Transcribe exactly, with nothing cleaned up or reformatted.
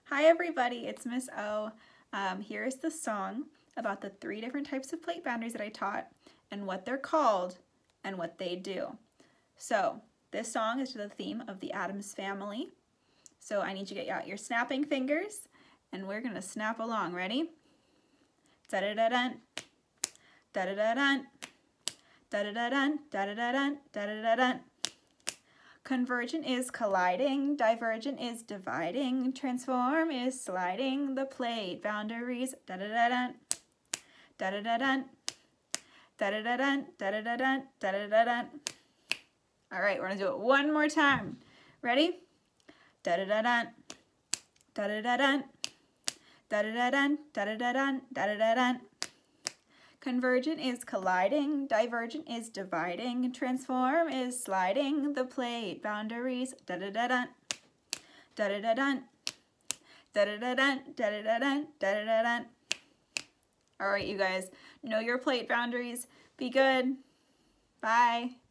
Hi everybody, it's Miss O. Um, here is the song about the three different types of plate boundaries that I taught and what they're called and what they do. So this song is to the theme of the Addams Family. So I need you to get out your snapping fingers and we're gonna snap along. Ready? Da-da-da-dun, da-da-da-dun, da-da-da-dun, da-da-da-dun, da-da-da-dun. Convergent is colliding, divergent is dividing, transform is sliding the plate boundaries. Da-da-da-dun, da-da-da-dun, da-da-da-dun, da-da-da-dun, da-da-da-dun. All right, we're gonna do it one more time. Ready? Da-da-da-dun, da-da-da-dun, da-da-da-dun, da-da-da-dun, da-da-da-dun. Convergent is colliding, divergent is dividing, transform is sliding the plate boundaries. Da-da-da-dun, da-da-da-dun, da-da-da-dun, da-da-da-dun, da-da-da-dun. All right, you guys, know your plate boundaries. Be good. Bye.